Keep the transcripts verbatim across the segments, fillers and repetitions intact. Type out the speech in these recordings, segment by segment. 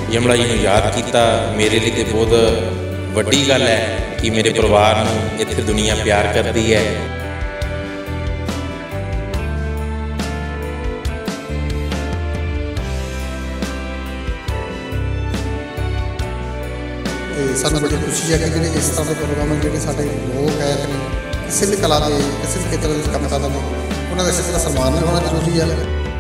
यमला जी नूं याद किया मेरे लिए तो बहुत वड्डी गल है कि मेरे परिवार नूं इत्थे दुनिया प्यार करती है। सानू बड़ी खुशी है कि जो इस तरह के प्रोग्राम जो साढ़े लोग है किसी भी कला के किसी भी खेत्र में काम करते हैं उन्होंने इस तरह सम्मान भी होना जरूरी है।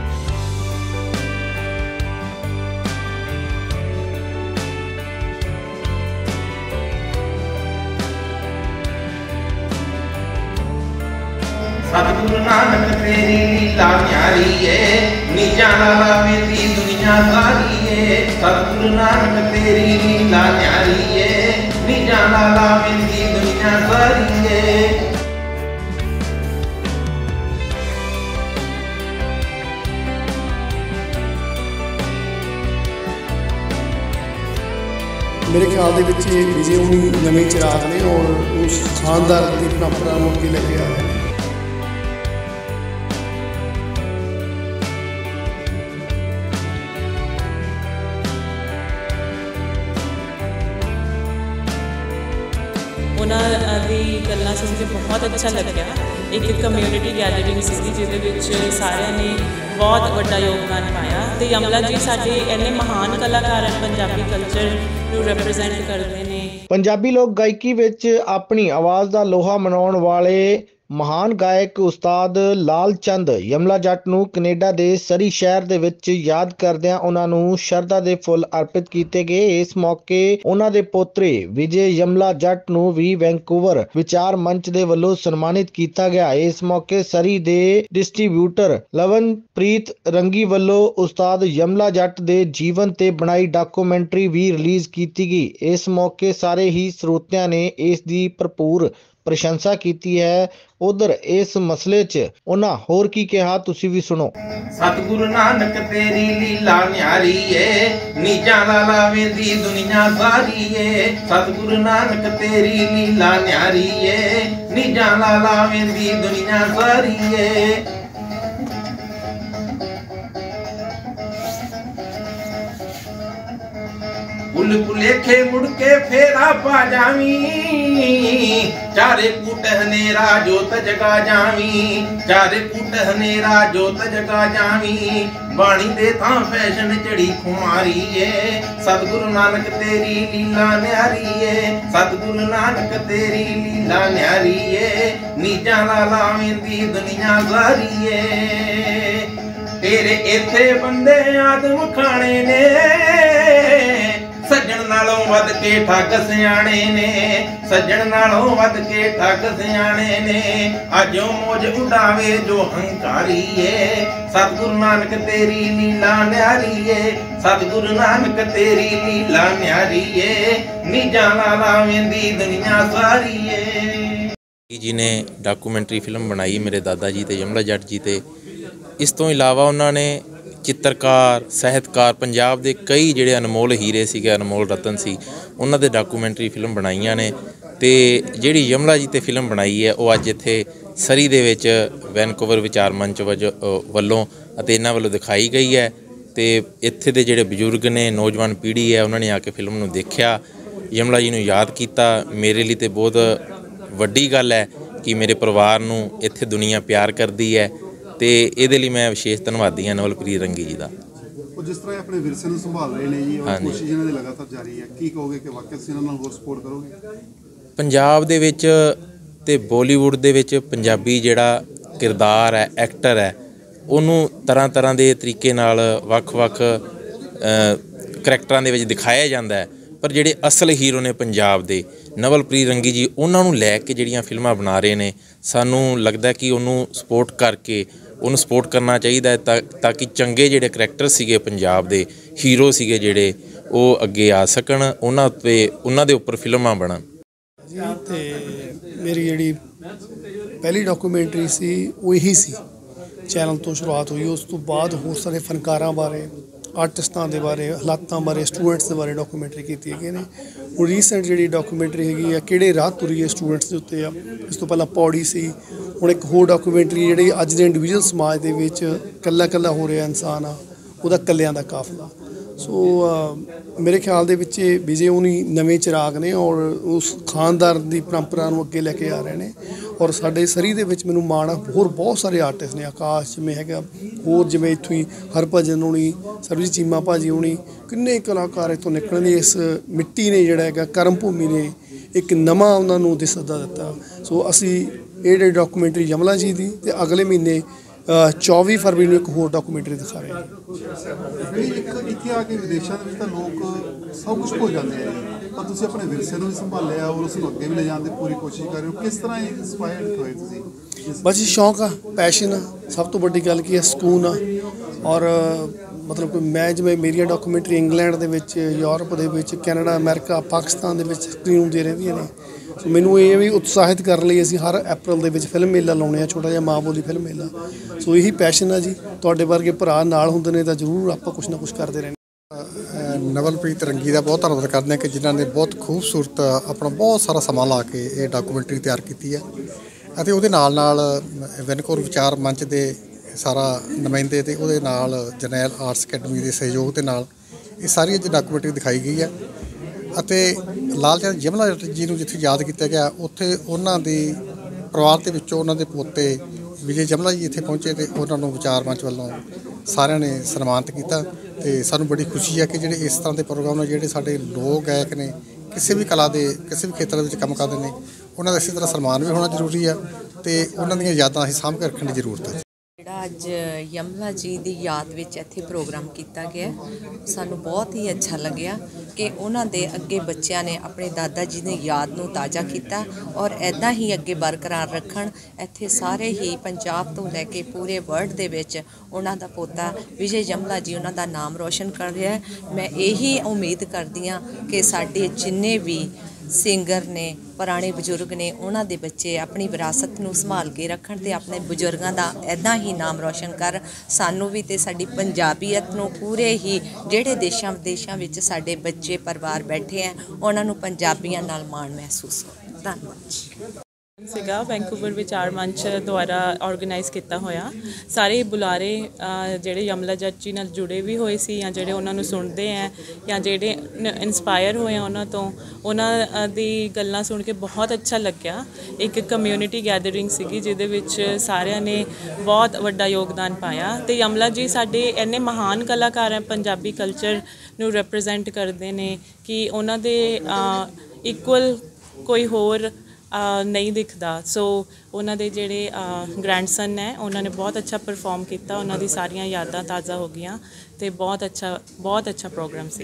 सतगुरु नानक तेरी लीला न्यारी है निजा लावे दी दुनिया सारी है। सतगुरु नानक तेरी लीला न्यारी है निजा लावे दी दुनिया सारी है। मेरे ख्याल दे विच विजय हुई नवे चिराग ने और उस शानदार दी परंपरा नूं अगे लेके आ रहे हैं। उन्होंने गल्लां सुन के बहुत अच्छा लग्या। एक कम्यूनिटी गैदरिंग सी जिहदे सारिਆਂ ने बहुत बड़ा योगदान पाया तो यमला जी साडे इन्ने महान कलाकार हैं पंजाबी कल्चर नूं रिप्रजेंट करते हैं। पंजाबी लोक गायकी विच अपनी आवाज़ का लोहा मनाउण वाले महान गायक उस्ताद लाल चंद यमला जट नूं कनेडा के सरी शहर दे विच याद करदिआं उन्हां नूं शरधा दे फुੱਲ अर्पित किए गए। इस मौके उन्हां दे पोतरे विजय यमला जट नूं भी वैंकूवर विचार मंच दे वल्लों सन्मानित किया गया। इस मौके सरी दे डिस्ट्रीब्यूटर लवनप्रीत रंगी वल्लों उस्ताद यमला जट दे जीवन ते बनाई डॉक्यूमेंटरी भी रिलीज़ की गई। इस मौके सारे ही श्रोतिਆਂ ने इस दी भरपूर प्रशंसा की है। उधर इस मसले च उन्हां होर की कहा तुसी भी सुनो। सतगुरु नानक तेरी लीला न्यारी है निजा लावे दी दुनिया सारी है। सतगुरु नानक तेरी लीला न्यारी है निजा लावे दी दुनिया सारी है। भुल भुलेखे मुड़के फेरा पा जावी चारे कूट हनेरा जोत जगा जावी चारे कूट हनेरा जोत जगा जावी बाणी दे थां फैशन चढ़ी खुमारी है। सतगुरु नानक तेरी लीला न्यारी है सतगुरु नानक तेरी लीला न्यारी है निजा लावे दी दुनिया सारी है। तेरे इथे बंदे आदम खाने ने सज्जन नालों वध के ठग सियाणे ने सज्जन नालों वध के ठग सियाणे ने अजो मौज उड़ावे जो हंकारी है। सतगुरु नानक तेरी लीला न्यारी है सतगुरु नानक तेरी लीला न्यारी है निजा लावे दी दुनिया सारी है। जी ने डॉक्यूमेंट्री फिल्म बनाई मेरे दादा जी ते यमला जट जी ते। इस तो इलावा उन्होंने चित्रकार ਸਾਹਿਤਕਾਰ पंजाब के कई ਜਿਹੜੇ अनमोल हीरे ਸੀਗੇ अनमोल रतन सी उन्होंने दे डॉक्यूमेंटरी फिल्म बनाइयां ने ते ਜਿਹੜੀ यमला जी ते फिल्म बनाई है वो अज इत्थे सरी दे विच वैनकूवर विचार मंच वल्लों ਅਤੇ ਇਹਨਾਂ ਵੱਲੋਂ दिखाई गई है। तो इत्थे दे ਜਿਹੜੇ बजुर्ग ने नौजवान पीढ़ी है उन्होंने आके फिल्म नूं देखिया यमला जी नूं याद किया। मेरे लिए तो बहुत वड्डी गल है कि मेरे परिवार नूं इत्थे दुनिया प्यार करती है तो ये मैं विशेष धन्नवादी हाँ नवलप्रीत रंगी जी का। जिस तरह अपने विरसे ਨੂੰ संभाल रहे हैं जी और कोशिश इन्हां दी लगातार जारी है की कहोगे कि वाकई तुसीं इन्हां नूं होर सपोर्ट करोगे? पंजाब दे विच ते बॉलीवुड दे विच पंजाबी जिहड़ा किरदार है एक्टर है उन्होंने तरह तरह के तरीके नाल वख-वख करैक्टरां दे विच दिखाया जाता है पर जिहड़े असल हीरो ने पंजाब दे नवलप्रीत रंगी जी उन्होंने लैके जिहड़ियां फिल्मां बना रहे हैं सानू लगता कि उन्होंने सपोर्ट करके उन्होंने सपोर्ट करना चाहिए ता, ताकि चंगे जिहड़े करैक्टर सीगे पंजाब दे हीरो सीगे जिहड़े वो अगे आ सकन उन्हां ते उन्हां दे उपर फिल्मां बनन जी। ते मेरी जिहड़ी पहली डॉक्यूमेंटरी सी वो यही सी चैनल तो शुरुआत हुई। उस तो बाद होर सारे फनकारां बारे आर्टिस्टां दे बारे हालातां बारे स्टूडेंट्स दे बारे डॉक्यूमेंटरी कीती गई ने। हुण रीसेंट जिहड़ी डॉक्यूमेंटरी हैगी है किहड़े राह तुरीए स्टूडेंट्स दे उत्ते आ। इस तो पहला पौड़ी सी हुण एक होर डॉक्यूमेंटरी जिहड़ी अज दे इंडिविजुअल समाज दे विच कल्ला कल्ला हो रहा इंसान आ उहदा कल्लियां दा काफला ਸੋ ਅ, ਮੇਰੇ ਖਿਆਲ ਦੇ ਵਿੱਚ ਇਹ ਵਿਜੇ ਹੋਣੀ ਨਵੇਂ ਚਿਰਾਗ ਨੇ ਔਰ ਉਸ ਖਾਨਦਾਰ ਦੀ ਪਰੰਪਰਾ ਨੂੰ ਅੱਗੇ ਲੈ ਕੇ ਆ ਰਹੇ ਨੇ। ਔਰ ਸਾਡੇ ਸਰੀ ਦੇ ਵਿੱਚ ਮੈਨੂੰ ਮਾਣ ਆ, ਹੋਰ ਬਹੁਤ ਸਾਰੇ ਆਰਟਿਸਟ ਨੇ, ਆਕਾਸ਼ ਜਿਵੇਂ ਹੈਗਾ, ਹੋਰ ਜਿਵੇਂ ਇੱਥੋਂ ਹੀ ਹਰਭਜਨ ਹੋਣੀ, ਸਰਬਜੀਤ ਚੀਮਾ ਭਾਜੀ ਹੋਣੀ, ਕਿੰਨੇ ਕਲਾਕਾਰ ਇੱਥੋਂ ਨਿਕਲਣਗੇ। ਇਸ ਮਿੱਟੀ ਨੇ ਜਿਹੜਾ ਹੈਗਾ ਕਰਮ ਭੂਮੀ ਨੇ ਇੱਕ ਨਵਾਂ ਉਹਨਾਂ ਨੂੰ ਦੇ ਸੱਦਾ ਦਿੱਤਾ। ਸੋ ਅਸੀਂ ਇਹ ਜਿਹੜੀ ਡਾਕੂਮੈਂਟਰੀ ਯਮਲਾ ਜੀ ਦੀ ਅਤੇ ਅਗਲੇ ਮਹੀਨੇ ਚੌਵੀ ਫਰਵਰੀ ਨੂੰ ਇੱਕ ਹੋਰ ਡਾਕੂਮੈਂਟਰੀ ਦਿਖਾ ਰਹੇ ਹਾਂ। ਇੱਕ ਇੱਥੇ ਆ ਕੇ ਵਿਦੇਸ਼ਾਂ ਦੇ ਵਿੱਚ ਤਾਂ ਲੋਕ ਸਭ ਕੁਝ ਭੁੱਲ ਜਾਂਦੇ ਆ, ਪਰ ਤੁਸੀਂ ਆਪਣੇ ਵਿਰਸੇ ਨੂੰ ਵੀ ਸੰਭਾਲਿਆ ਔਰ ਉਸ ਨੂੰ ਅੱਗੇ ਵੀ ਲੈ ਜਾਣ ਦੀ ਪੂਰੀ ਕੋਸ਼ਿਸ਼ ਕਰ ਰਹੇ ਹੋ। ਕਿਸ ਤਰ੍ਹਾਂ ਇੰਸਪਾਇਰਡ ਹੋਏ ਤੁਸੀਂ? ਬਸ ਜੀ ਸ਼ੌਂਕ ਆ, ਪੈਸ਼ਨ ਆ, ਸਭ ਤੋਂ ਵੱਡੀ ਗੱਲ ਕੀ ਹੈ ਸਕੂਨ ਆ। ਔਰ ਮਤਲਬ ਕਿ ਮੈਂ ਜਿਵੇਂ ਮੇਰੀਆਂ ਡਾਕੂਮੈਂਟਰੀ ਇੰਗਲੈਂਡ ਦੇ ਵਿੱਚ, ਯੂਰਪ ਦੇ ਵਿੱਚ, ਕੈਨੇਡਾ, ਅਮਰੀਕਾ, ਪਾਕਿਸਤਾਨ ਦੇ ਵਿੱਚ ਸਕਰੀਨ ਹੁੰਦੀਆਂ ਰਹਿੰਦੀਆਂ ਨੇ। ਸੋ ਮੈਨੂੰ ਇਹ ਵੀ ਉਤਸ਼ਾਹਿਤ ਕਰਨ ਲਈ ਅਸੀਂ ਹਰ ਅਪ੍ਰੈਲ ਦੇ ਵਿੱਚ ਫਿਲਮ ਮੇਲਾ ਲਾਉਣੇ ਆ, ਛੋਟਾ ਜਿਹਾ ਮਾਂ ਬੋਲੀ ਫਿਲਮ ਮੇਲਾ। ਸੋ ਇਹੀ ਪੈਸ਼ਨ ਆ ਜੀ। ਤੁਹਾਡੇ ਵਰਗੇ ਭਰਾ ਨਾਲ ਹੁੰਦੇ ਨੇ ਤਾਂ ਜ਼ਰੂਰ ਆਪਾਂ ਕੁਛ ਨਾ ਕੁਛ ਕਰਦੇ ਰਹਿੰਦੇ। ਨਵਲਪ੍ਰੀਤ ਰੰਗੀ ਦਾ ਬਹੁਤ ਧੰਨਵਾਦ ਕਰਦੇ ਹਾਂ ਕਿ ਜਿਨ੍ਹਾਂ ਨੇ ਬਹੁਤ ਖੂਬਸੂਰਤ ਆਪਣਾ ਬਹੁਤ ਸਾਰਾ ਸਮਾਂ ਲਾ ਕੇ ਇਹ ਡਾਕੂਮੈਂਟਰੀ ਤਿਆਰ ਕੀਤੀ ਹੈ, ਅਤੇ ਉਹਦੇ ਨਾਲ ਨਾਲ ਵਿਨਕੌਰ ਵਿਚਾਰ ਮੰਚ ਦੇ ਸਾਰਾ ਨੁਮਾਇੰਦੇ ਅਤੇ ਉਹਦੇ ਨਾਲ ਜਰਨੈਲ ਆਰਟਸ ਅਕੈਡਮੀ ਦੇ ਸਹਿਯੋਗ ਦੇ ਨਾਲ ਇਹ ਸਾਰੀ ਅੱਜ ਡਾਕੂਮੈਂਟਰੀ ਦਿਖਾਈ ਗਈ ਹੈ। ਅਤੇ ਲਾਲ ਚੰਦ ਯਮਲਾ ਜੱਟ ਜੀ ਨੂੰ ਜਿੱਥੇ ਯਾਦ ਕੀਤਾ ਗਿਆ, ਉੱਥੇ ਉਹਨਾਂ ਦੇ ਪਰਿਵਾਰ ਦੇ ਵਿੱਚੋਂ ਉਹਨਾਂ ਦੇ ਪੋਤੇ ਵਿਜੇ ਯਮਲਾ ਜੀ ਇੱਥੇ ਪਹੁੰਚੇ ਅਤੇ ਉਹਨਾਂ ਨੂੰ ਵਿਚਾਰ ਮੰਚ ਵੱਲੋਂ ਸਾਰਿਆਂ ਨੇ ਸਨਮਾਨਿਤ ਕੀਤਾ। ਅਤੇ ਸਾਨੂੰ ਬੜੀ ਖੁਸ਼ੀ ਹੈ ਕਿ ਜਿਹੜੇ ਇਸ ਤਰ੍ਹਾਂ ਦੇ ਪ੍ਰੋਗਰਾਮ ਨੇ, ਜਿਹੜੇ ਸਾਡੇ ਲੋਕ ਗਾਇਕ ਨੇ, ਕਿਸੇ ਵੀ ਕਲਾ ਦੇ ਕਿਸੇ ਵੀ ਖੇਤਰ ਦੇ ਵਿੱਚ ਕੰਮ ਕਰਦੇ ਨੇ, ਉਹਨਾਂ ਦਾ ਇਸੇ ਤਰ੍ਹਾਂ ਸਨਮਾਨ ਵੀ ਹੋਣਾ ਜ਼ਰੂਰੀ ਆ ਅਤੇ ਉਹਨਾਂ ਦੀਆਂ ਯਾਦਾਂ ਅਸੀਂ ਸਾਂਭ ਕੇ ਰੱਖਣ ਦੀ ਜ਼ਰੂਰਤ ਹੈ। ਜਿਹੜਾ ਅੱਜ ਯਮਲਾ ਜੀ ਦੀ ਯਾਦ ਵਿੱਚ ਇੱਥੇ ਪ੍ਰੋਗਰਾਮ ਕੀਤਾ ਗਿਆ, ਸਾਨੂੰ ਬਹੁਤ ਹੀ ਅੱਛਾ ਲੱਗਿਆ ਕਿ ਉਹਨਾਂ ਦੇ ਅੱਗੇ ਬੱਚਿਆਂ ਨੇ ਆਪਣੇ ਦਾਦਾ ਜੀ ਦੀ ਯਾਦ ਨੂੰ ਤਾਜ਼ਾ ਕੀਤਾ ਔਰ ਇੱਦਾਂ ਹੀ ਅੱਗੇ ਬਰਕਰਾਰ ਰੱਖਣ। ਇੱਥੇ ਸਾਰੇ ਹੀ ਪੰਜਾਬ ਤੋਂ ਲੈ ਕੇ ਪੂਰੇ ਵਰਲਡ ਦੇ ਵਿੱਚ ਉਹਨਾਂ ਦਾ ਪੋਤਾ ਵਿਜੇ ਯਮਲਾ ਜੀ ਉਹਨਾਂ ਦਾ ਨਾਮ ਰੋਸ਼ਨ ਕਰ ਰਿਹਾ ਹੈ। ਮੈਂ ਇਹੀ ਉਮੀਦ ਕਰਦੀ ਹਾਂ ਕਿ ਸਾਡੇ ਜਿੰਨੇ ਵੀ ਸਿੰਗਰ ਨੇ, ਪੁਰਾਣੇ ਬਜ਼ੁਰਗ ਨੇ, ਉਹਨਾਂ ਦੇ ਬੱਚੇ ਆਪਣੀ ਵਿਰਾਸਤ ਨੂੰ ਸੰਭਾਲ ਕੇ ਰੱਖਣ ਅਤੇ ਆਪਣੇ ਬਜ਼ੁਰਗਾਂ ਦਾ ਇੱਦਾਂ ਹੀ ਨਾਮ ਰੋਸ਼ਨ ਕਰ। ਸਾਨੂੰ ਵੀ ਅਤੇ ਸਾਡੀ ਪੰਜਾਬੀਅਤ ਨੂੰ ਪੂਰੇ ਹੀ ਜਿਹੜੇ ਦੇਸ਼ਾਂ ਵਿਦੇਸ਼ਾਂ ਵਿੱਚ ਸਾਡੇ ਬੱਚੇ ਪਰਿਵਾਰ ਬੈਠੇ ਹੈ, ਉਹਨਾਂ ਨੂੰ ਪੰਜਾਬੀਆਂ ਨਾਲ ਮਾਣ ਮਹਿਸੂਸ ਹੋ। ਧੰਨਵਾਦ। ਸੀਗਾ ਵੈਂਕੂਵਰ ਵਿਚਾਰ ਮੰਚ ਦੁਆਰਾ ਆਰਗੇਨਾਈਜ਼ ਕੀਤਾ ਹੋਇਆ। ਸਾਰੇ ਬੁਲਾਰੇ ਜਿਹੜੇ ਯਮਲਾ ਜੱਟ ਜੀ ਨਾਲ ਜੁੜੇ ਵੀ ਹੋਏ ਸੀ, ਜਾਂ ਜਿਹੜੇ ਉਹਨਾਂ ਨੂੰ ਸੁਣਦੇ ਹੈ, ਜਾਂ ਜਿਹੜੇ ਇੰਸਪਾਇਰ ਹੋਏ ਆ ਉਹਨਾਂ ਤੋਂ, ਉਹਨਾਂ ਦੀ ਗੱਲਾਂ ਸੁਣ ਕੇ ਬਹੁਤ ਅੱਛਾ ਲੱਗਿਆ। ਇੱਕ ਕਮਿਊਨਿਟੀ ਗੈਦਰਿੰਗ ਸੀਗੀ ਜਿਹਦੇ ਵਿੱਚ ਸਾਰਿਆਂ ਨੇ ਬਹੁਤ ਵੱਡਾ ਯੋਗਦਾਨ ਪਾਇਆ। ਅਤੇ ਯਮਲਾ ਜੀ ਸਾਡੇ ਇੰਨੇ ਮਹਾਨ ਕਲਾਕਾਰ ਹੈ, ਪੰਜਾਬੀ ਕਲਚਰ ਨੂੰ ਰਿਪਰੈਜ਼ੈਂਟ ਕਰਦੇ ਨੇ ਕਿ ਉਹਨਾਂ ਦੇ ਇਕੁਅਲ ਕੋਈ ਹੋਰ ਨਹੀਂ ਦਿਖਦਾ। ਸੋ ਉਹਨਾਂ ਦੇ ਜਿਹੜੇ ਗ੍ਰੈਂਡਸਨ ਹੈ, ਉਹਨਾਂ ਨੇ ਬਹੁਤ ਅੱਛਾ ਪਰਫੋਰਮ ਕੀਤਾ। ਉਹਨਾਂ ਦੀ ਸਾਰੀਆਂ ਯਾਦਾਂ ਤਾਜ਼ਾ ਹੋ ਗਈਆਂ ਅਤੇ ਬਹੁਤ ਅੱਛਾ ਬਹੁਤ ਅੱਛਾ ਪ੍ਰੋਗਰਾਮ ਸੀ।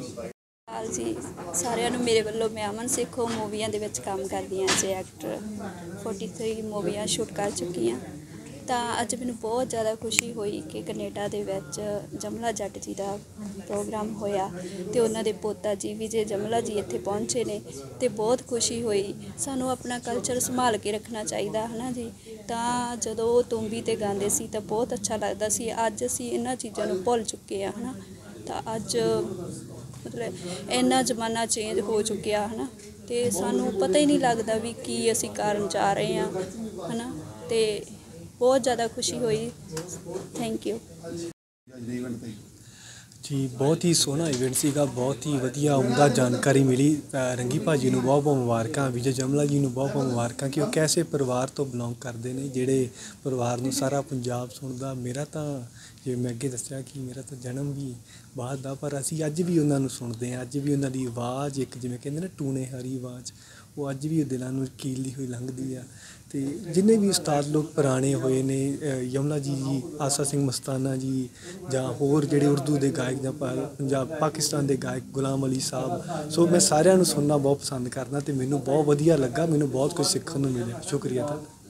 ਹਾਲ ਜੀ ਸਾਰਿਆਂ ਨੂੰ ਮੇਰੇ ਵੱਲੋਂ। ਮੈਂ ਅਮਨ ਸੇਖੋਂ ਮੂਵੀਆਂ ਦੇ ਵਿੱਚ ਕੰਮ ਕਰਦੀ ਹਾਂ ਐਜ਼ ਐਕਟਰ। ਫੋਰਟੀ ਥ੍ਰੀ ਮੂਵੀਆਂ ਸ਼ੂਟ ਕਰ ਚੁੱਕੀ ਹਾਂ। ਤਾਂ ਅੱਜ ਮੈਨੂੰ ਬਹੁਤ ਜ਼ਿਆਦਾ ਖੁਸ਼ੀ ਹੋਈ ਕਿ ਕੈਨੇਡਾ ਦੇ ਵਿੱਚ ਯਮਲਾ ਜੱਟ ਜੀ ਦਾ ਪ੍ਰੋਗਰਾਮ ਹੋਇਆ ਅਤੇ ਉਹਨਾਂ ਦੇ ਪੋਤਾ ਜੀ ਵਿਜੇ ਯਮਲਾ ਜੀ ਇੱਥੇ ਪਹੁੰਚੇ ਨੇ ਅਤੇ ਬਹੁਤ ਖੁਸ਼ੀ ਹੋਈ। ਸਾਨੂੰ ਆਪਣਾ ਕਲਚਰ ਸੰਭਾਲ ਕੇ ਰੱਖਣਾ ਚਾਹੀਦਾ ਹੈ ਨਾ ਜੀ। ਤਾਂ ਜਦੋਂ ਉਹ ਤੂੰਬੀ 'ਤੇ ਗਾਉਂਦੇ ਸੀ ਤਾਂ ਬਹੁਤ ਅੱਛਾ ਲੱਗਦਾ ਸੀ। ਅੱਜ ਅਸੀਂ ਇਹਨਾਂ ਚੀਜ਼ਾਂ ਨੂੰ ਭੁੱਲ ਚੁੱਕੇ ਹਾਂ ਹੈ ਨਾ। ਤਾਂ ਅੱਜ ਮਤਲਬ ਇੰਨਾ ਜ਼ਮਾਨਾ ਚੇਂਜ ਹੋ ਚੁੱਕਿਆ ਹੈ ਨਾ, ਅਤੇ ਸਾਨੂੰ ਪਤਾ ਹੀ ਨਹੀਂ ਲੱਗਦਾ ਵੀ ਕੀ ਅਸੀਂ ਕਾਰਨ ਜਾ ਰਹੇ ਹਾਂ ਹੈ ਨਾ। ਅਤੇ ਬਹੁਤ ਜ਼ਿਆਦਾ ਖੁਸ਼ੀ ਹੋਈ। ਥੈਂਕ ਯੂ ਜੀ। ਬਹੁਤ ਹੀ ਸੋਹਣਾ ਇਵੈਂਟ ਸੀਗਾ, ਬਹੁਤ ਹੀ ਵਧੀਆ ਉਮਦਾ ਜਾਣਕਾਰੀ ਮਿਲੀ। ਰੰਗੀ ਭਾਜੀ ਨੂੰ ਬਹੁਤ ਬਹੁਤ ਮੁਬਾਰਕਾਂ, ਵਿਜੇ ਯਮਲਾ ਜੀ ਨੂੰ ਬਹੁਤ ਬਹੁਤ ਮੁਬਾਰਕਾਂ ਕਿ ਉਹ ਕੈਸੇ ਪਰਿਵਾਰ ਤੋਂ ਬਿਲੋਂਗ ਕਰਦੇ ਨੇ, ਜਿਹੜੇ ਪਰਿਵਾਰ ਨੂੰ ਸਾਰਾ ਪੰਜਾਬ ਸੁਣਦਾ। ਮੇਰਾ ਤਾਂ ਜਿਵੇਂ ਮੈਂ ਅੱਗੇ ਦੱਸਿਆ ਕਿ ਮੇਰਾ ਤਾਂ ਜਨਮ ਵੀ ਬਾਹਰ ਦਾ, ਪਰ ਅਸੀਂ ਅੱਜ ਵੀ ਉਹਨਾਂ ਨੂੰ ਸੁਣਦੇ ਹਾਂ। ਅੱਜ ਵੀ ਉਹਨਾਂ ਦੀ ਆਵਾਜ਼, ਇੱਕ ਜਿਵੇਂ ਕਹਿੰਦੇ ਨਾ ਟੂਣੇ ਹਾਰੀ ਆਵਾਜ਼, ਉਹ ਅੱਜ ਵੀ ਦਿਲਾਂ ਨੂੰ ਕੀਲਦੀ ਹੋਈ ਲੰਘਦੀ ਆ। ਅਤੇ ਜਿੰਨੇ ਵੀ ਉਸਤਾਦ ਲੋਕ ਪੁਰਾਣੇ ਹੋਏ ਨੇ, ਯਮਲਾ ਜੀ ਜੀ, ਆਸਾ ਸਿੰਘ ਮਸਤਾਨਾ ਜੀ, ਜਾਂ ਹੋਰ ਜਿਹੜੇ ਉਰਦੂ ਦੇ ਗਾਇਕ, ਜਾਂ ਪੰਜਾਬ ਪਾਕਿਸਤਾਨ ਦੇ ਗਾਇਕ ਗੁਲਾਮ ਅਲੀ ਸਾਹਿਬ, ਸੋ ਮੈਂ ਸਾਰਿਆਂ ਨੂੰ ਸੁਣਨਾ ਬਹੁਤ ਪਸੰਦ ਕਰਦਾ ਅਤੇ ਮੈਨੂੰ ਬਹੁਤ ਵਧੀਆ ਲੱਗਾ। ਮੈਨੂੰ ਬਹੁਤ ਕੁਝ ਸਿੱਖਣ ਨੂੰ ਮਿਲਿਆ। ਸ਼ੁਕਰੀਆ ਤੁਹਾਡਾ।